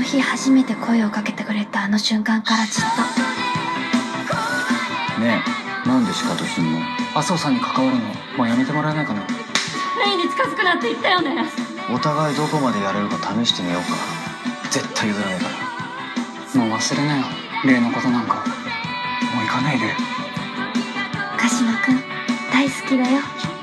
日初めて声をかけてくれたあの瞬間からずっと。 ねえ、なんでシカトすんの？ 麻生さんに関わるのもうやめてもらえないかな。 レイに近づくなって言ったよね。 お互いどこまでやれるか試してみようか。絶対譲らないから。 もう忘れなよ、例のことなんか。もう行かないで。 鹿島くん大好きだよ。